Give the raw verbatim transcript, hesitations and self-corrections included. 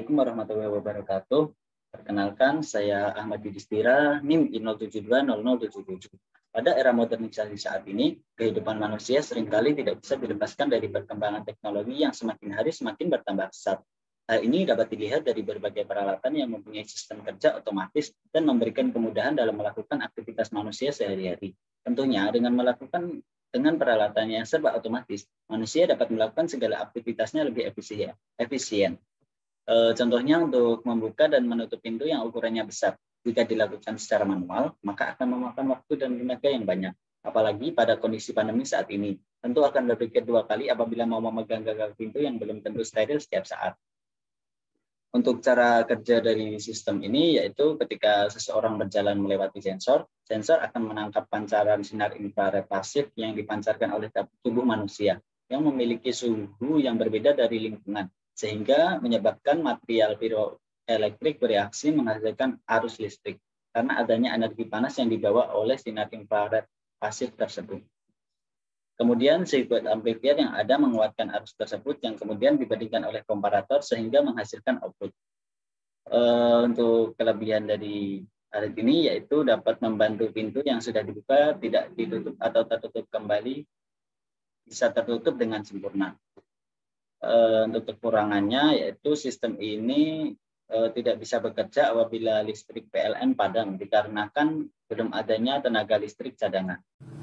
Assalamualaikum warahmatullahi wabarakatuh. Perkenalkan, saya Ahmad Yudhistira, NIM I nol tujuh dua nol nol tujuh tujuh. Pada era modernisasi saat ini, kehidupan manusia seringkali tidak bisa dilepaskan dari perkembangan teknologi yang semakin hari semakin bertambah pesat. Hal ini dapat dilihat dari berbagai peralatan yang mempunyai sistem kerja otomatis dan memberikan kemudahan dalam melakukan aktivitas manusia sehari-hari. Tentunya dengan melakukan dengan peralatan yang serba otomatis, manusia dapat melakukan segala aktivitasnya lebih efisien. efisien. E, contohnya untuk membuka dan menutup pintu yang ukurannya besar. Jika dilakukan secara manual, maka akan memakan waktu dan tenaga yang banyak. Apalagi pada kondisi pandemi saat ini. Tentu akan berpikir dua kali apabila mau memegang gagang pintu yang belum tentu steril setiap saat. Untuk cara kerja dari sistem ini, yaitu ketika seseorang berjalan melewati sensor, sensor akan menangkap pancaran sinar infrared pasif yang dipancarkan oleh tubuh manusia, yang memiliki suhu yang berbeda dari lingkungan, sehingga menyebabkan material piroelektrik bereaksi menghasilkan arus listrik karena adanya energi panas yang dibawa oleh sinar infrared pasif tersebut. Kemudian sirkuit amplifier yang ada menguatkan arus tersebut yang kemudian dibandingkan oleh komparator sehingga menghasilkan output. E, untuk kelebihan dari alat ini yaitu dapat membantu pintu yang sudah dibuka tidak ditutup atau tertutup kembali bisa tertutup dengan sempurna. E, untuk kekurangannya yaitu sistem ini e, tidak bisa bekerja apabila listrik P L N padam dikarenakan belum adanya tenaga listrik cadangan.